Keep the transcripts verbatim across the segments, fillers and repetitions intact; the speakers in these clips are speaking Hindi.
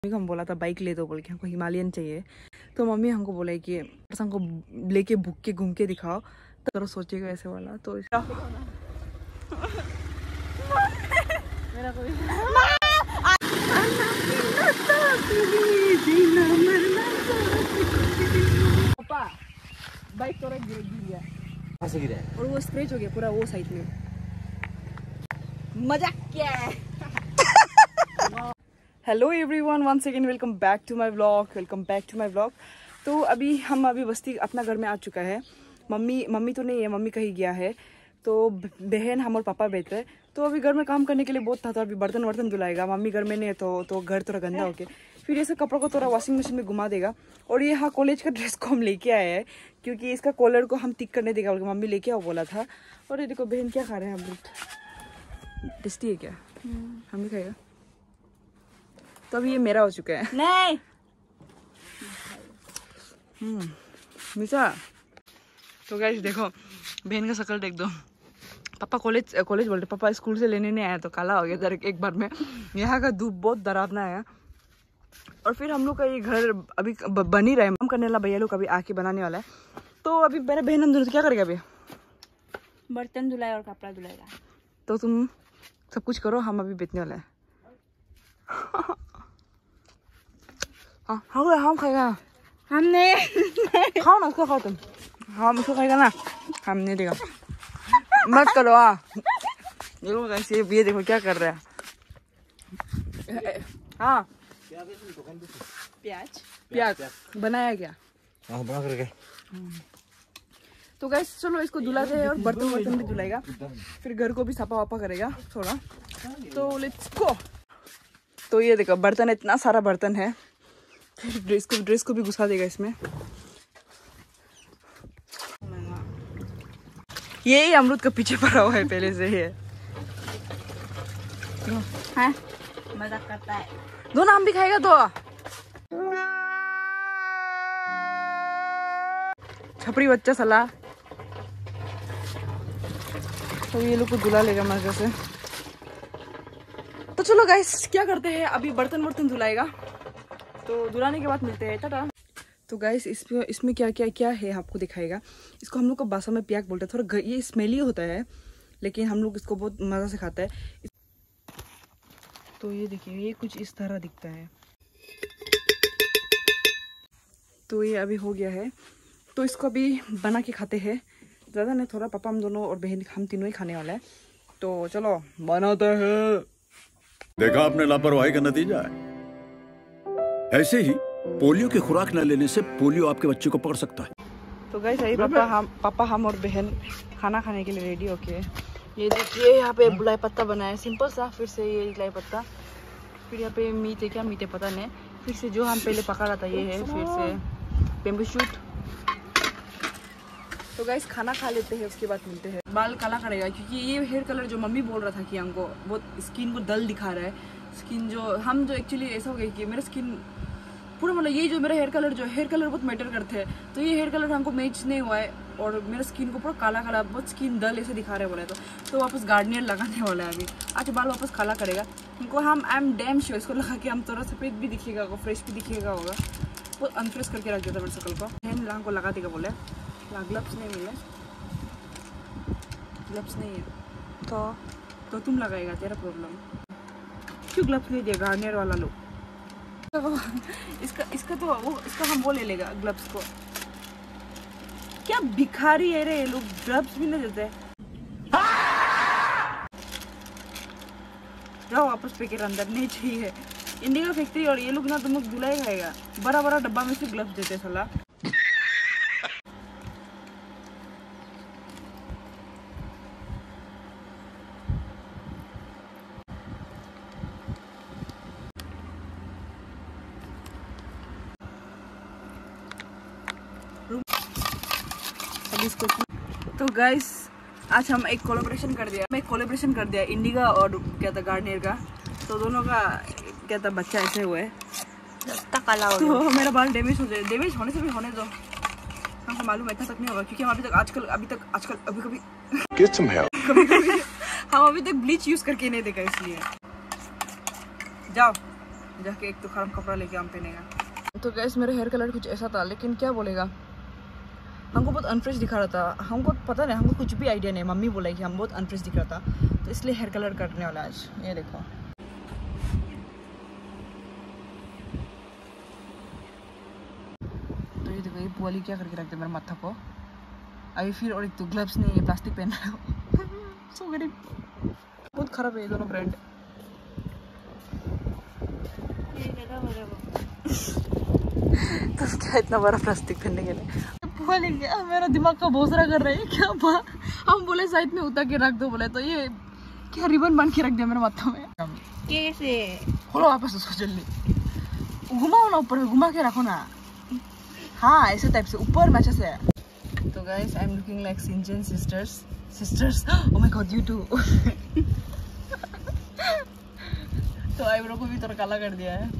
मम्मी को हम बोला था बाइक ले दो बोल के, हमको हिमालयन चाहिए। तो मम्मी हमको बोला कि हमको लेके भूख के घूम के दिखाओ, तो सोचेगा ऐसे वाला। तो मेरा कोई पापा बाइक थोड़ा गिर गया, ऐसे गिरा और वो स्क्रैच हो गया पूरा वो साइड में। मजाक क्या है। Hello everyone, one second, welcome back to my vlog welcome back to my vlog. तो अभी हम अभी बस्ती अपना घर में आ चुका है। मम्मी मम्मी तो नहीं है, मम्मी कहीं गया है। तो बहन, हम और पापा बैठे हैं। तो अभी घर में काम करने के लिए बहुत था, तो अभी बर्तन वर्तन धुलाएगा। मम्मी घर में नहीं है तो तो घर थोड़ा गंदा हो गया। फिर ये सब कपड़ों को थोड़ा वॉशिंग मशीन में घुमा देगा। और ये हाँ, कॉलेज का ड्रेस को हम लेके आए हैं, क्योंकि इसका कॉलर को हम टिक करने देगा, मम्मी लेके आओ बोला था। और ये देखो बहन क्या खा रहे हैं अमरूद। टेस्टी है क्या? हम भी खाएगा। तो अभी ये मेरा हो चुका है। नहीं हम्म मीठा। तो गाइस देखो बहन का शक्ल देख दो। पापा कॉलेज कॉलेज बोलते, पापा स्कूल से लेने नहीं आया तो काला हो गया जरा एक बार में। यहाँ का धूप बहुत डरावना है। और फिर हम लोग का ये घर अभी बन ही रहा है, काम करने वाला भैया लोग अभी आके बनाने वाला है। तो अभी मेरा बहन अंदर क्या करेगा अभी? बर्तन धुलाए और कपड़ा धुलाएगा। तो तुम सब कुछ करो, हम अभी बेचने वाला है। हाँ हाँ हम खाएगा। हमने खाओ ना उसको, खाओ तुम। हाँ उसको खाएगा ना, हम नहीं देगा। मत करो। आ ये लोग ऐसे, ये देखो क्या कर रहा है। हाँ प्याज प्याज बनाया क्या? हाँ बना करके। तो गैस चलो इसको धुलाते हैं और बर्तन वर्तन भी धुलाएगा, फिर घर को भी साफा वापा करेगा थोड़ा। तो लेट्स गो। तो ये देखो बर्तन, इतना सारा बर्तन है। फिर ड्रेस को ड्रेस को भी घुसा देगा इसमें। यही अमरूद का पीछे पड़ा हुआ है पहले से ही है। हाँ मजाक करता है। दो ना, हम भी खाएगा तो। छपरी बच्चा सला। तो ये लोग को धुला लेगा मजे से। तो चलो गाइस क्या करते हैं, अभी बर्तन वर्तन धुलाएगा, तो धुलाने के बाद मिलते हैं। टाटा। तो गाइस इसमें इसमें क्या क्या क्या है आपको दिखाएगा। इसको हम लोग को भाषा में प्याक बोलते हैं। थोड़ा ये स्मेली होता है, लेकिन हम लोग इसको बहुत मज़ा से खाते हैं। तो ये देखिए, ये कुछ इस तरह दिखता है। तो ये अभी हो गया है, तो इसको अभी बना के खाते हैं। ज़्यादा नहीं, थोड़ा पापा हम दोनों और बहन हम तीनों ही खाने वाला है। तो चलो बनाते हैं। देखा आपने लापरवाही का नतीजा है। ऐसे ही पोलियो की खुराक न लेने से पोलियो आपके बच्चे को पकड़ सकता है। तो गाइस अभी पापा हम पापा हम और बहन खाना खाने के लिए रेडी होके। ये देखिए यहाँ पे बुलाई पत्ता बना है, सिंपल सा। फिर से ये बुलाई पत्ता, फिर यहाँ पे मीट है, क्या मीट है पता नहीं। फिर से जो हम पहले पका रहा था ये है, फिर से बेम्बू शूट। तो गाइस खाना खा लेते हैं, उसके बाद मिलते हैं। बाल काला करेगा, क्योंकि ये हेयर कलर जो मम्मी बोल रहा था कि हमको बहुत स्किन को डल दिखा रहा है। स्किन जो हम जो एक्चुअली ऐसा हो गया कि मेरा स्किन पूरा, मतलब ये जो मेरा हेयर कलर जो हेयर कलर बहुत मैटर करते हैं। तो ये हेयर कलर हमको मैच नहीं हुआ है, और मेरा स्किन को पूरा काला काला, बहुत स्किन डल ऐसे दिखा रहे बोले। तो तो वापस गार्नियर लगाने वाला है अभी। अच्छा बाल वापस काला करेगा हमको। हम आई एम डैम श्योर इसको लगा के हम थोड़ा सफेद भी दिखेगा, फ्रेश भी दिखेगा होगा। बहुत अनफ्रेश करके रख दिया था मेरे शक्ल को। हैंड लांग को लगा देगा बोले। ग्लव्स नहीं मिले, ग्लव्स नहीं है तो तो तुम लगाएगा, तेरा प्रॉब्लम। क्यों ग्लव्स नहीं दिया गार्नियर वाला लोग? इसका इसका तो वो इसका हम वो ले लेगा ग्लव्स को। क्या भिखारी है रे ये लोग, ग्लव्स भी नहीं देते। जाओ वापस पैकेट अंदर, नहीं चाहिए। इंडिया फैक्ट्री और ये लोग ना तुम लोग धुलाई खाएगा। बड़ा बड़ा डब्बा में से ग्लव्स देते साला। तो गाइस आज हम एक कोलैबोरेशन कर दिया, मैं एक कोलैबोरेशन कर दिया इंडिगा और क्या था गार्नियर का। तो दोनों का क्या था बच्चा ऐसे हुआ है, काला हो तो मेरा बाल डैमेज हो जाए। डैमेज होने से भी होने दो, हमको मालूम है इतना तक नहीं होगा, क्योंकि हम अभी तक आजकल अभी तक आजकल अभी कभी कभी कभी हम अभी तक ब्लीच यूज करके नहीं देखा, इसलिए। जाओ जाके एक तो खराब कपड़ा लेके हम पहनेगा। तो गैस मेरा हेयर कलर कुछ ऐसा था, लेकिन क्या बोलेगा, हमको बहुत अनफ्रेश दिखा रहा था। हमको पता नहीं, हमको कुछ भी आइडिया नहीं। मम्मी बोला कि हम बहुत अनफ्रेश दिख रहा था, तो इसलिए हेयर कलर करने वाला आज। ये देखो, तो ये देखो ये पुआली क्या करके रखते मेरे माथा को अभी फिर। और एक तो ग्लव्स नहीं, ये प्लास्टिक पहन रहा है। सो गरीब, बहुत खराब है ये दोनों ब्रांड। तो क्या इतना बड़ा प्लास्टिक पहनने के लिए पुआली क्या मेरा दिमाग का भोसरा कर रहा है क्या बा? हम बोले साइड में उतार के रख दो, बोले तो ये क्या रिबन बांध के रख दिया मेरे माथा में। कैसे? खोलो वापस उसको जल्दी, घुमाओ ना ऊपर, घुमा के रखो ना। हाँ ऐसे टाइप से ऊपर में अच्छे से। तो guys I am looking like सिंचन sisters sisters oh my god you too. तो आईब्रो को भी थोड़ा काला कर दिया है।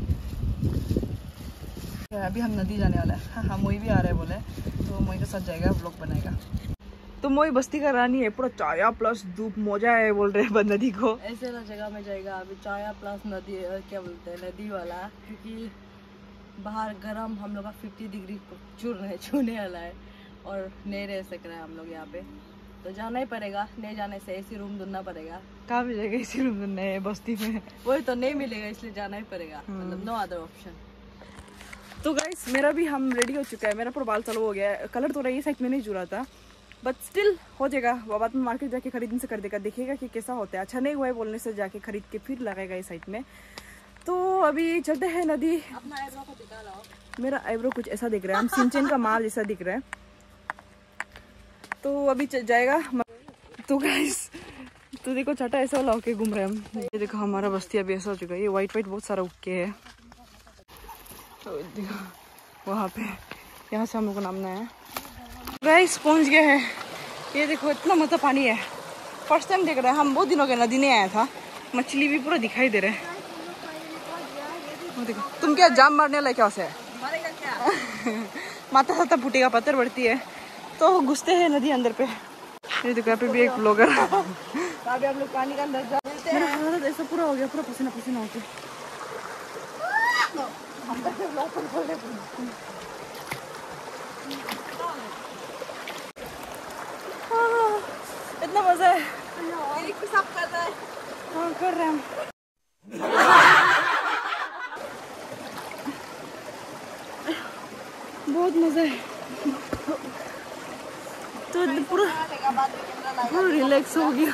अभी हम नदी जाने वाला है। हाँ हाँ मोई भी आ रहा है बोले, तो मोई के साथ जाएगा, व्लॉग बनाएगा। तो मोई बस्ती का रानी है, पूरा चाया प्लस धूप मौजा है बोल रहे हैं नदी को। ऐसे ना जगह में जाएगा अभी, चाया प्लस नदी, क्या बोलते हैं नदी वाला, क्योंकि बाहर गर्म हम लोग का फिफ्टी डिग्री चुर रहे छूने वाला है और नहीं रह सक रहे हैं हम लोग यहाँ पे, तो जाना ही पड़ेगा। नहीं जाने से ऐसी रूम ढूंढना पड़ेगा। कहाँ भी जाएगा इसी रूम में बस्ती में? वही तो नहीं मिलेगा, इसलिए जाना ही पड़ेगा, मतलब नो अदर ऑप्शन। तो गाइस मेरा भी हम रेडी हो चुका है, मेरा पूरा बाल चालू हो गया है। कलर तो रही साइड में नहीं जुड़ा था, बट स्टिल हो जाएगा। बाद में मार्केट जाके खरीदने से कर देगा, देखिएगा कि कैसा होता है। अच्छा नहीं हुआ है बोलने से जाके खरीद के फिर लगाएगा इस साइड में। तो अभी चलते हैं नदी। अपना आईब्रो को दिखा। मेरा आईब्रो कुछ ऐसा दिख रहा है, हम सिंचन का माल जैसा दिख रहा है। तो अभी जाएगा। तो गाइस तो देखो छठा ऐसा वाला होके घूम रहे हैं हम। ये देखो हमारा बस्ती अभी ऐसा हो चुका है, ये वाइट वाइट बहुत सारा उग के है। तो देखो वहाँ पे, यहाँ से हम लोग को नामना है। गाइस पहुँच गए हैं। ये देखो इतना मजा पानी है, फर्स्ट टाइम देख रहे हैं हम। बहुत दिनों के नदी नहीं आया था, मछली भी पूरा दिखाई दे रहे हैं। देखो तुम क्या जाम मारने वाला क्या से माथा साथा फूटेगा, पत्थर बढ़ती है तो घुसते हैं नदी अंदर पे। ये देखो यहाँ पे भी एक ब्लॉगर। अभी हम लोग पानी का अंदर जा रहे हैं। मेरा हालत ऐसा पूरा हो गया, पूरा पसीना पसीना होके। इतना मजा है, साफ कर रहा है। हाँ कर रहे हैं हम। बहुत मजा है, तो पूरा पूरा रिलैक्स हो गया।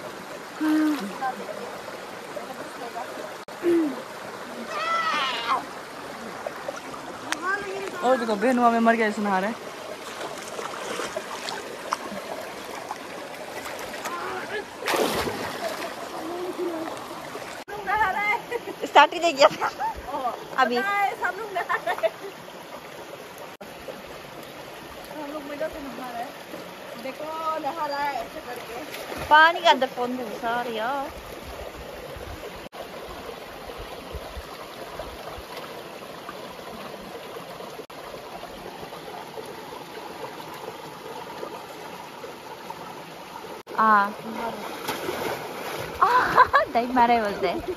और देखो बहन में मर गया, ऐसे नहा रहे। स्टार्ट ही नहीं किया था अभी। हम लोग नहा रहे, हम लोग मजा से नहा रहे। देखो नहा रहा है ऐसे करके। पानी के अंदर फोन घुसा रही है। आ डाइव मारे बोलते हैं।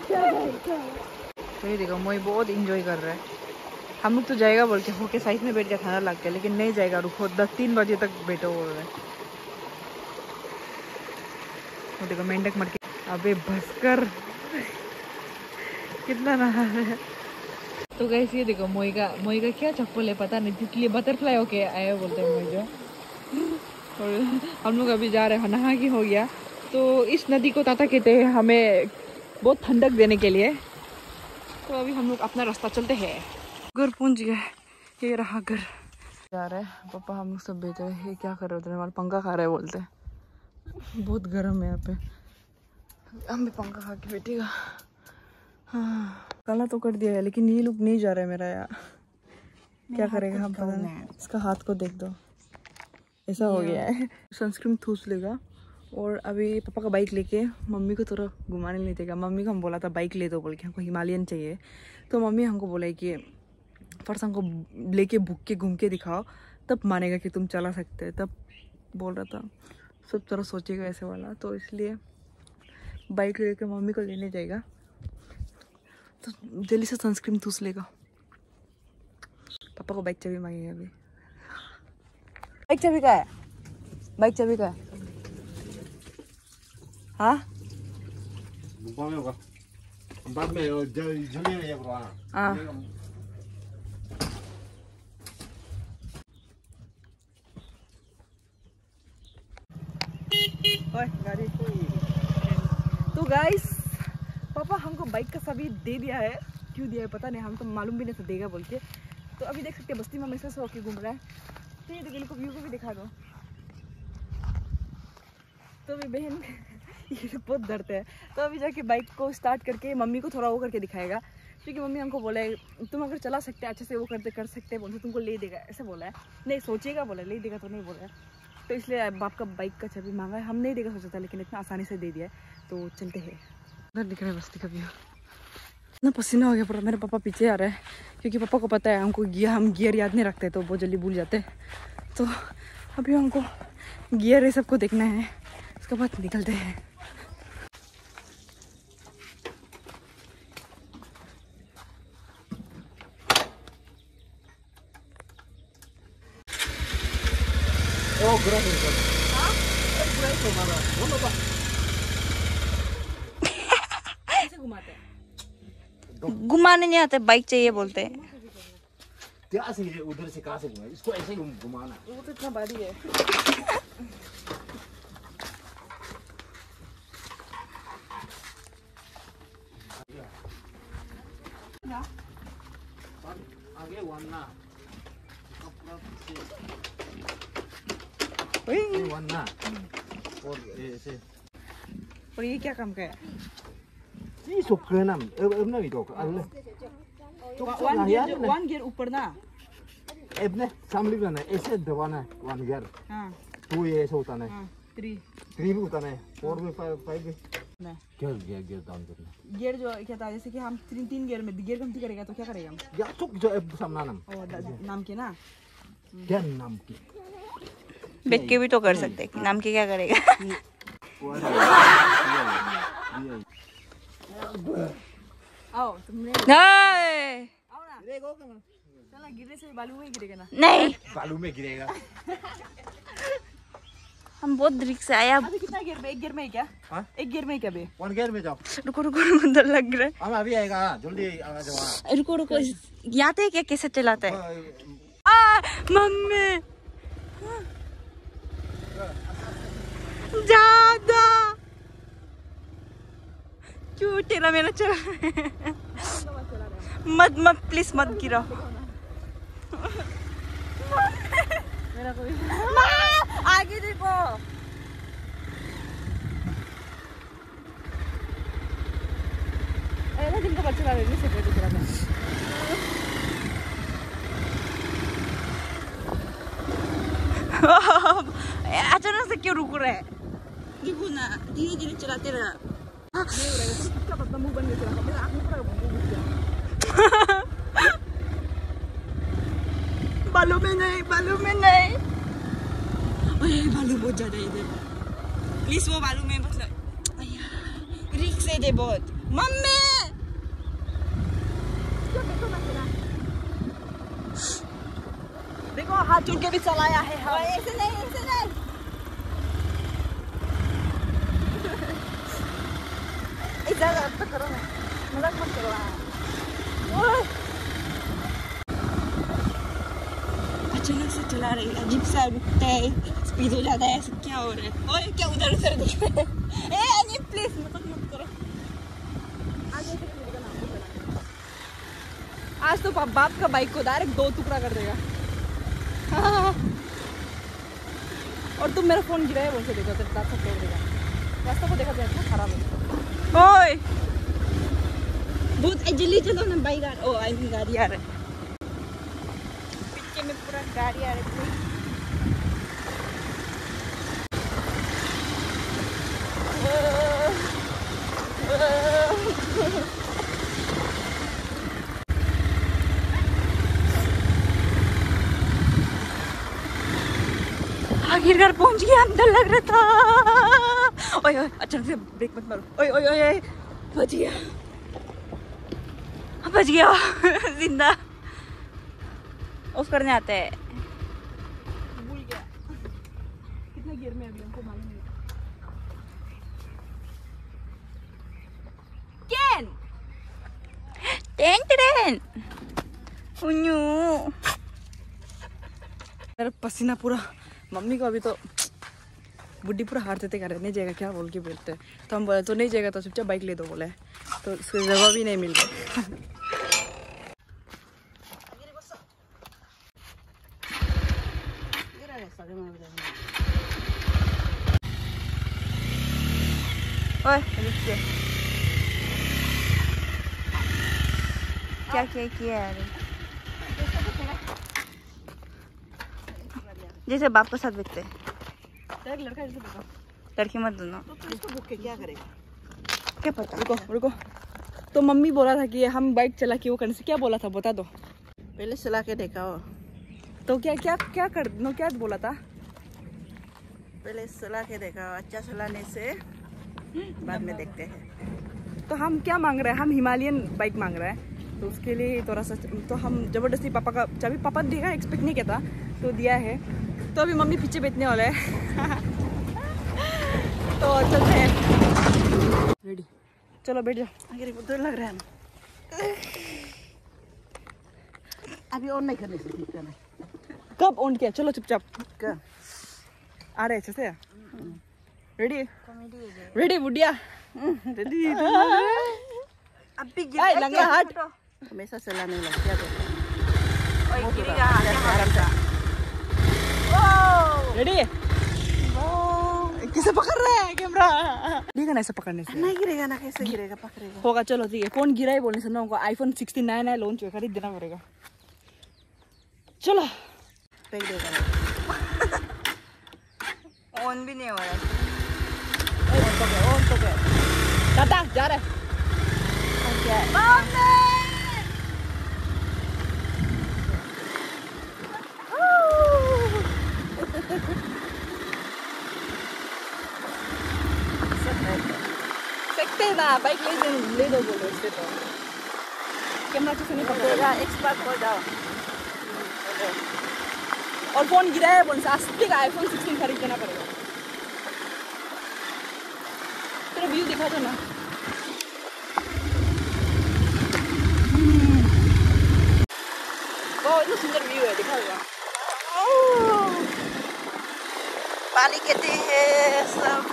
तो ये देखो मोई बहुत इंजॉय कर रहा है। हम लोग तो जाएगा बोल के होके साइड में बैठ गया, खाना लग गया, लेकिन नहीं जाएगा, रुको दस तीन बजे तक बैठो बोल रहे। वो देखो मेंढक मर के, अबे भस्कर कितना नहा है। तो गैस ये देखो मोई का मोई का क्या चप्पल है पता नहीं, इसलिए बटरफ्लाई होके आया बोलते हैं मोई जो। और हम लोग अभी जा रहे हैं, नहा की हो गया। तो इस नदी को ताता कहते हैं, हमें बहुत ठंडक देने के लिए। तो अभी हम लोग अपना रास्ता चलते हैं। घर पहुंच गए, ये रहा घर। जा रहे हैं पापा, हम लोग सब बैठे हैं। ये क्या कर रहे होते हैं, हमारा पंखा खा रहे हैं बोलते हैं। बहुत गर्म है यहाँ पे, हम भी पंखा खा के बैठेगा। हाँ काला तो कर दिया है, लेकिन ये लोग नहीं जा रहे मेरा यार। क्या करेगा हम पता नहीं। इसका हाथ को देख दो, ऐसा हो गया है। सनस्क्रीन ठूस लेगा। और अभी पापा का बाइक लेके मम्मी को थोड़ा घुमाने ले देगा। मम्मी को हम बोला था बाइक ले दो बोल के, हमको हिमालयन चाहिए। तो मम्मी हमको बोला कि फर्स्ट हमको लेके भूख के घूम के दिखाओ, तब मानेगा कि तुम चला सकते हैं। तब बोल रहा था, सब तरह सोचेगा ऐसे वाला। तो इसलिए बाइक लेके मम्मी को लेने जाएगा। तो जल्दी से सनस्क्रीन चूस लेगा। पापा को बाइक चाबी मांगेगा अभी। बाइक चाबी का है? बाइक चाबी का है? हाँ बाद में जल्दी नहीं है ब्रो। हाँ गाड़ी। तो गाइस पापा हमको बाइक का चाबी दे दिया है। क्यों दिया है पता नहीं, हमको मालूम भी नहीं था देगा बोल के। तो अभी देख सकते हैं बस्ती में हमेशा से होके घूम रहा है। तो ये देखिए, इनको व्यू को भी दिखा दो। तो अभी बहन ये बहुत डरते हैं। तो अभी जाके बाइक को स्टार्ट करके मम्मी को थोड़ा वो करके दिखाएगा, क्योंकि मम्मी हमको बोला है तुम अगर चला सकते हैं अच्छे से वो करते कर सकते हैं बोलते तुमको ले देगा, ऐसे बोला है। नहीं सोचेगा बोला, ले देगा तो नहीं बोला है। तो इसलिए बाप का बाइक का चाबी मांगा है। हम नहीं देगा सोचा था, लेकिन इतना आसानी से दे दिया है। तो चलते हैं। उधर दिख रहा है बस्ती का व्यू। इतना पसीना हो गया पूरा। मेरे पापा पीछे आ रहे हैं, क्योंकि पापा को पता है हमको गियर हम गियर याद नहीं रखते तो बहुत जल्दी भूल जाते हैं। तो अभी हमको गियर ये सबको देखना है, उसके बाद निकलते हैं। ओ ग्रास हाँ ग्रास तो मारा वो बाबा कैसे घुमाते हैं? घुमाने नहीं आते, बाइक चाहिए बोलते हैं। क्या से ये उधर से कहां से घुमाए? इसको ऐसे ही घुमाना। वो तो इतना भारी है। आगे वरना ओए वरना और ऐसे। और ये क्या काम का है? ये सब करना अब अब ना वीडियो अल्ले तो वन गियर वन गियर ऊपर ना अब ने सामने करना ऐसे दबाना है वन गियर। हाँ टू ये ऐसे होता है, हाँ थ्री थ्री भी होता है, फोर भी फाइव फाइव भी। नहीं क्या गियर गियर डाउन करना गियर जो क्या था, जैसे कि हम तीन तीन गियर में गियर कम करेगा तो क्या करेगा हम? या तो जो अब सामना नाम ओ नाम के ना क्या नाम की बैठ के भी तो कर सकते हैं, नाम के क्या करेगा? आओ तुमने नहीं आओ ना, चला गिरने से बालू में ही गिरेगा ना। नहीं बालू में गिरेगा। हम बहुत रिक्स से आया। अभी कितना गियर में? एक गियर में ही क्या? हाँ? एक गियर में ही क्या बे? वन गियर में जाओ। रुको रुको रुको, डर लग रहा हम अभी आएगा, जल्दी आ जाओ। है। रुको रुको, याद है क्या कैसे चलाता है? आ मम्मी ज्यादा क्यों तेरा मेरा चल मत मत प्लीज मत गिरो। मेरा कोई आगे देखो। ऐसा जिनको बच्चे ला रहे हैं से बैठ रहा था। अचानक से क्यों रुक रहे हैं? देखो ना, धीरे धीरे चलाते रहा। नहीं हो रहा है, कितना पतला मुंह बन गया मेरा, आँख में पूरा मुंह घुस गया। बालों में नहीं, बालों में नहीं। ओए बालू बहुत ज्यादा है इधर। प्लीज वो बालू में मतलब रिक्स है दे बहुत। मम्मी देखो हाथ जोड़ के भी चलाया है। हाँ ऐसे नहीं, ऐसे नहीं। इधर अब तक करो ना, मजाक मत करो। अचानक से चला रही है, अजीब सा रुकता है, स्पीड हो जाता है, ऐसे क्या हो रहा है? ओए क्या उधर उधर देख रहे हैं? ए अजीब प्लीज मत मत करो। आज तो बाप का बाइक को डायरेक्ट दो टुकड़ा कर देगा। और तुम मेरा फोन गिरा है बोल के देखो, तेरे दांत से तोड़ देगा। रास्ता को देखा जाए इतना खराब है। ओए बहुत जल्दी चलो ना, bike uh O I mean गाड़ी आ रहा है पीछे में, पूरा गाड़ी आ रही है। आखिरकार पहुंच गया, अंदर लग रहा था। ओए ओए अचानक से ब्रेक मत मारो। ओए ओए ओए बच गया। बच गया जिंदा। उस करने आते हैं। भूल गया कितना गियर में अभी हमको मालूम नहीं। केन टेन टेन उन्यू मेरा पसीना पूरा। मम्मी को अभी तो बुढ़ी पूरा हार देते कर रहे नहीं जाएगा क्या बोल के बोलते हैं। तो हम बोले तो नहीं जाएगा तो चुपचाप बाइक ले दो बोले, तो उसको जवाब ही नहीं मिल रहा। ओए रुक जा। क्या क्या किया है? जैसे बाप के साथ बैठते हैं। लड़का लड़की मत दोनों। क्या करेगा क्या पता। रुको रुको, तो मम्मी बोला था कि हम बाइक चला के वो करने से, क्या बोला था बता दो। पहले चला के देखा हो। तो क्या क्या क्या कर नो क्या बोला था। पहले चला के देखा, अच्छा चलाने से बाद में देखते हैं। तो हम क्या मांग रहे हैं, हम हिमालयन बाइक मांग रहे हैं, तो उसके लिए थोड़ा सा तो हम जबरदस्ती पापा का चाबी पापा देगा एक्सपेक्ट नहीं किया था तो दिया है। तो अभी मम्मी पीछे बैठने वाला है। तो चलते हैं। रेडी चलो बैठ जाओ। अगर उधर लग रहा है ना, अभी ऑन नहीं करने से ठीक करना। कब ऑन किया? चलो चुपचाप कर आ रहे अच्छे से। रेडी रेडी बुढ़िया रेडी। अब भी लंगा हाथ हमेशा चलाने लग गया। रेडी किसे पकड़ रहा है कैमरा? ठीक है ना, ऐसे पकड़ने से नहीं गिरेगा ना, कैसे गिरेगा? पकड़ेगा होगा। चलो ठीक है, कौन गिरा है बोलने से ना उनको आईफोन सिक्सटी नाइन है लॉन्च हुआ, खरीद देना पड़ेगा। चलो फेंक देगा। ऑन भी नहीं हो रहा है। ऑन तो गए ऑन तो गए दादा जा रहे सकते हैं ना। बाइक ले दे ले दो बोलो इससे तो कैमरा किसी नहीं पकड़ेगा। एक्सपर्ट हो जाओ। और फोन गिरा है बोल से अस्सी का आईफोन सिक्सटीन खरीद देना पड़ेगा। तेरा व्यू दिखा दो ना। वो इतना सुंदर व्यू है, दिखा दो। पानी कहते हैं सब।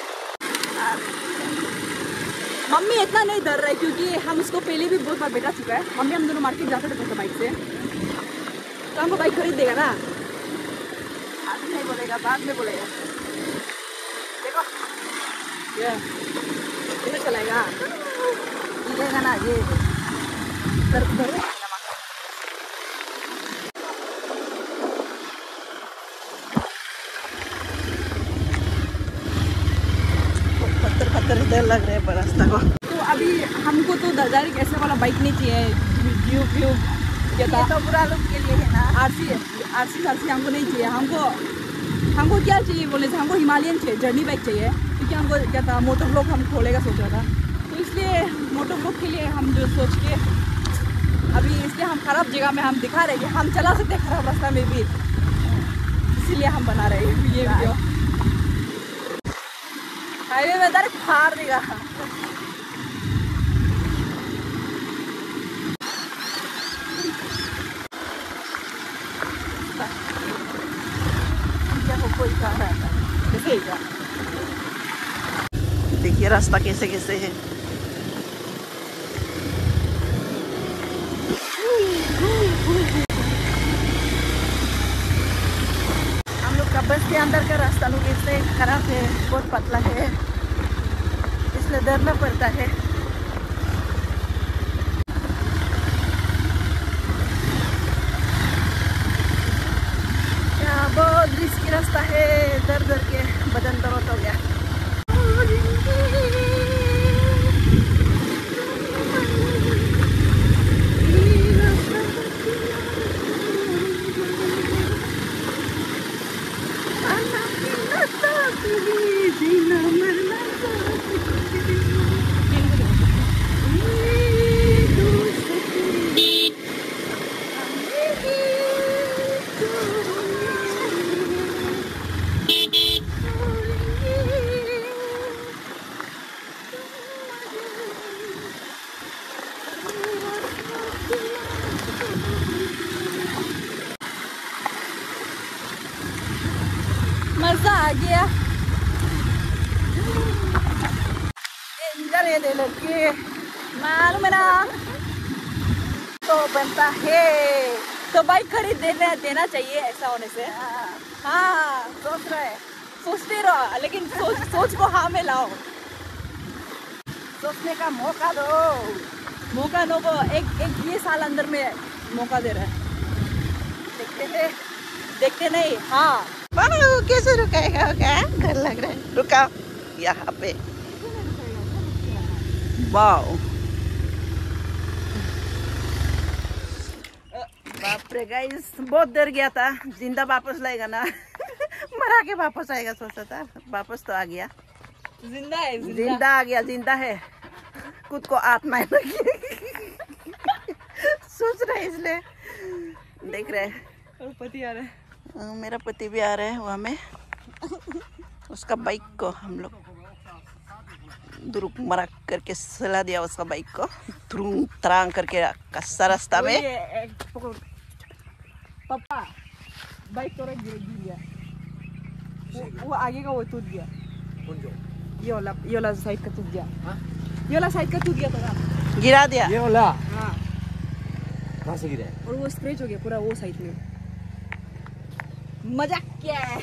मम्मी इतना नहीं डर रहा है क्योंकि हम उसको पहले भी बहुत बार बैठा चुका है। मम्मी हम दोनों मार्केट जाते थे बाइक से, तो हमको बाइक खरीद देगा ना। अभी नहीं बोलेगा, बाद में बोलेगा। देखो ये ये चलाएगा गिरेगा ना ये। डर डर पत्थर पत्थर इधर लग रहे हैं रास्ता को। तो अभी हमको तो डायरेक्ट ऐसे वाला बाइक नहीं चाहिए। ट्यूब ट्यूब क्या था तो बुरा लोग के लिए है ना। आरसी आरसी आरसी हमको नहीं चाहिए। हमको हमको क्या चाहिए बोले थे, हमको हिमालयन चाहिए, जर्नी बाइक चाहिए। क्योंकि हमको क्या था मोटर ब्लॉक हम खोलेगा सोच रहा था, तो इसलिए मोटर ब्लॉक के लिए हम जो सोच के अभी इसलिए हम खराब जगह में हम दिखा रहे हैं कि हम चला सकते हैं खराब रास्ता में भी, इसीलिए हम बना रहे हैं ये वीडियो। हाईवे में डायरेक्ट फाड़ देगा। देखिए रास्ता कैसे कैसे है। हम लोग का बस के अंदर का रास्ता लोग ऐसे खराब है, बहुत पतला है, इसलिए डरना पड़ता है। यहाँ बहुत रिस्की रास्ता है, डर डर के बदन दर्द हो गया। गया। डेंजर है ले लड़के, मालूम है ना। तो बनता है तो बाइक खरीद देना देना चाहिए ऐसा होने से। हाँ सोच रहे सोचते रहो, लेकिन सोच सोच को हाँ में लाओ। सोचने का मौका दो, मौका दो को एक एक ये साल अंदर में मौका दे रहा है। देखते हैं, देखते नहीं। हाँ कैसे रुकाएगा? क्या डर लग रहा है। रुका यहाँ पे। वाओ बाप रे गाइस, बहुत डर गया था। जिंदा वापस लाएगा ना मरा के वापस आएगा सोचा था, वापस तो आ गया। जिंदा है, जिंदा, जिंदा आ गया, जिंदा है। खुद को आत्मा सोच रहे इसलिए देख रहे। और पति आ रहा है, मेरा पति भी आ रहा है वहाँ में। उसका बाइक को हम लोग दुरुक मरा करके सला दिया, उसका बाइक को तुरुंग तरांग करके कस्सा रास्ता में। पापा बाइक थोड़ा गिर गया, वो, वो आगे का वो टूट गया। ये वाला ये वाला साइड का टूट गया। ये वाला साइड का टूट गया थोड़ा, गिरा दिया। ये वाला हाँ, कहाँ से गिरा? और वो स्क्रैच हो गया पूरा वो साइड में। मजाक क्या है।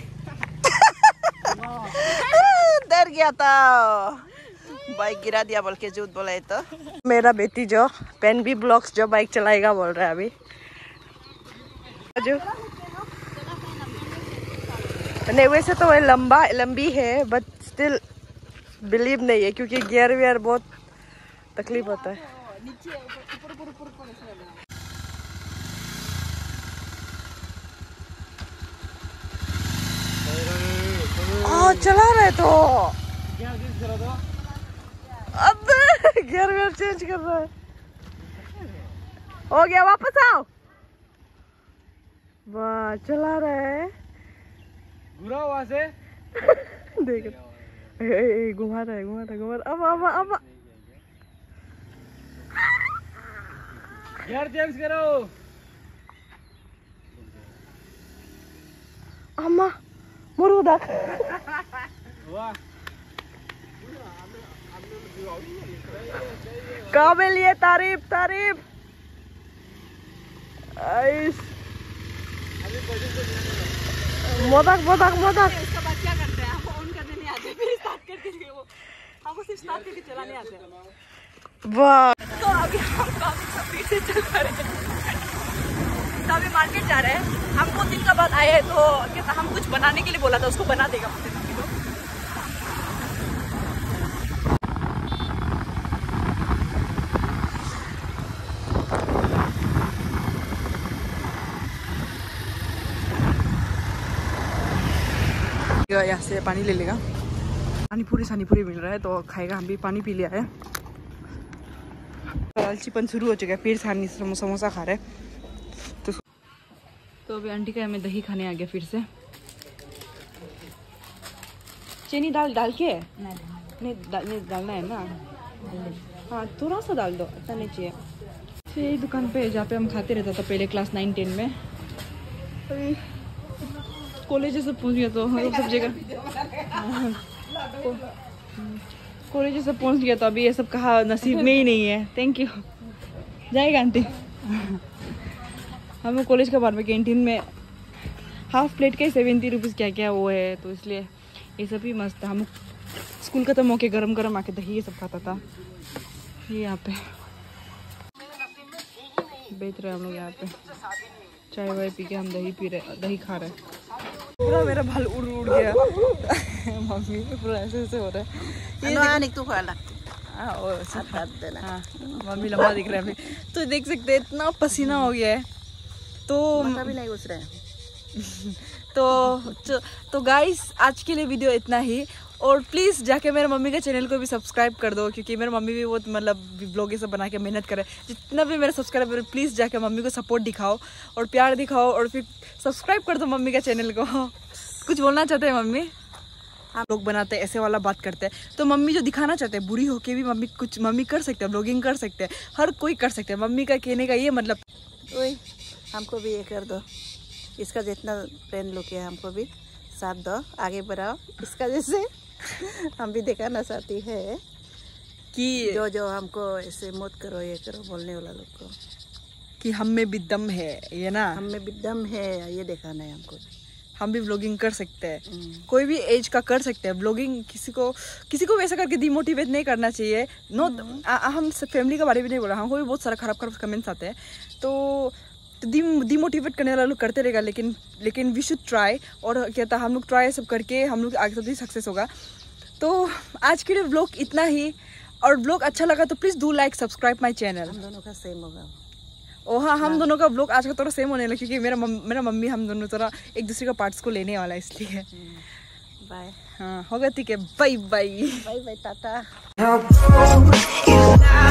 डर गया था, बाइक गिरा दिया बोल के झूठ बोला है। तो मेरा बेटी जो पेन बी ब्लॉक्स जो बाइक चलाएगा बोल रहा है अभी। जो नहीं वैसे तो वो लंबा लंबी है, बट स्टिल बिलीव नहीं है क्योंकि गियर वियर बहुत तकलीफ होता है। आ, चला रहे तो अब गियर वियर चेंज कर रहा है। हो गया, वापस आओ। वाह चला रहा है, घुरा वहाँ से। देख घुमा रहा है, घुमा रहा है, घुमा रहा। अब अब अब गियर चेंज करो। अम्मा मुरुदा वाह काबे लिए तारीफ तारीफ। मोदक मोदक मोदक। उसके बाद क्या करते हैं, हमको ऑन करने नहीं आते, फिर स्टार्ट करके लिए वो हमको सिर्फ स्टार्ट करके चलाने आते हैं। वाह तो अभी हम काफी स्पीड से चल पा रहे हैं। तो अभी मार्केट जा रहे हैं। हमको दिन का बाद आए तो क्या हम कुछ बनाने के लिए बोला था, उसको बना देगा मुझे मम्मी को। यहाँ से पानी ले लेगा, पानी पूरी सानी पूरी मिल रहा है तो खाएगा। हम भी पानी पी लिया है। लालचीपन शुरू हो चुका है, फिर सानी समोसा खा रहे हैं। तो तो अभी आंटी का हमें दही खाने आ गया फिर से। चीनी डाल डाल के नहीं डाल, नहीं डालना है ना। हाँ थोड़ा सा डाल दो, इतना नहीं चाहिए। फिर यही दुकान पे जहाँ पे हम खाते रहता था पहले क्लास नाइन टेन में। अभी कॉलेज से पहुँच गया तो सब जगह कॉलेज से पहुँच गया तो अभी ये सब कहा नसीब में ही नहीं है। थैंक यू जाएगा आंटी। हम कॉलेज के बाद में कैंटीन में हाफ प्लेट के सेवेंटी रुपीज़ क्या क्या वो है, तो इसलिए ये सब ही मस्त है। हम स्कूल खत्म होके गरम गरम आके दही ये सब खाता था। ये यहाँ पे बेच रहे हैं हम लोग, यहाँ पे चाय वाय पी के हम दही पी रहे दही खा रहे हैं। पूरा मेरा बाल उड़ उड़ गया। मम्मी पूरा ऐसे ऐसे हो रहा है। ये तू खाला। हाँ वो हाँ मम्मी लंबा दिख रहा है अभी तो देख सकते हैं, इतना पसीना हो गया है। तो भी नहीं घुस रहा है। तो तो गाइस आज के लिए वीडियो इतना ही। और प्लीज़ जाके मेरे मम्मी के चैनल को भी सब्सक्राइब कर दो, क्योंकि मेरे मम्मी भी बहुत मतलब ब्लॉग ये सब बना के मेहनत करे। जितना भी मेरे सब्सक्राइबर है प्लीज़ जाके मम्मी को सपोर्ट दिखाओ और प्यार दिखाओ और फिर सब्सक्राइब कर दो मम्मी के चैनल को। कुछ बोलना चाहते हैं मम्मी? हम लोग बनाते हैं ऐसे वाला बात करते हैं तो मम्मी जो दिखाना चाहते हैं बुरी होके भी मम्मी कुछ मम्मी कर सकते हैं, ब्लॉगिंग कर सकते हैं, हर कोई कर सकते हैं। मम्मी का कहने का ये मतलब ओए हमको भी ये कर दो, इसका जितना फ्रेंड लोग है हमको भी साथ दो, आगे बढ़ाओ इसका जैसे हम भी दिखाना चाहती है कि जो जो हमको ऐसे मत करो ये करो बोलने वाला लोग को कि हम में भी दम है, ये ना हम में भी दम है, ये दिखाना है हमको। हम भी व्लॉगिंग कर सकते हैं, कोई भी एज का कर सकते हैं व्लॉगिंग। किसी को किसी को वैसा करके डिमोटिवेट नहीं करना चाहिए। नो हम फैमिली के बारे में नहीं बोला, हमको भी बहुत सारा खराब खराब कमेंट्स आते हैं, तो डिमोटिवेट करने वाला लोग करते रहेगा, लेकिन लेकिन वी शुड ट्राई। और कहता हम लोग ट्राई सब करके हम लोग आगे सब सक्सेस होगा। तो आज के लिए व्लॉग इतना ही, और व्लॉग अच्छा लगा तो please do like subscribe my channel. हम दोनों का सेम होगा। ओ हाँ, हम दोनों का व्लॉग आज का थोड़ा सेम होने लगा, क्योंकि मेरा मम, मेरा मम्मी हम दोनों थोड़ा एक दूसरे का पार्ट्स को लेने वाला है, इसलिए बाय। हाँ होगा, ठीक है, bye bye bye bye, Tata.